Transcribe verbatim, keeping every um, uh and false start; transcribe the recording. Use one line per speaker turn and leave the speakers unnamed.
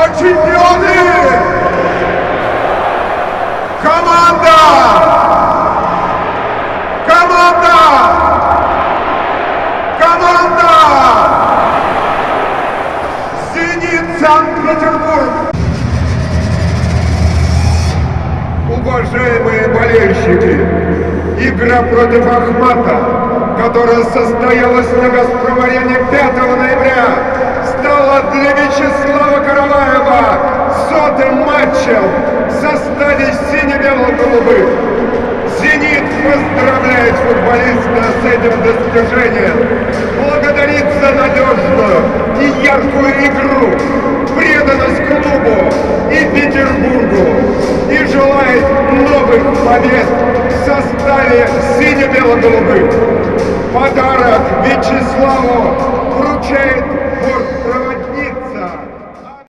чемпионы! Команда! Команда! Команда! Зенит Санкт-Петербург! Уважаемые болельщики, игра против Ахмата, которая состоялась на Газпром-арене пятого ноября, стала для Вячеслава Караваева сотым матчем в составе сине-бело-голубых. «Зенит» поздравляет футболиста с этим достижением, благодарит за надежную и яркую игру, преданность клубу и Петербургу и желает новых побед в составе сине-бело-голубых. Подарок Вячеславу вручает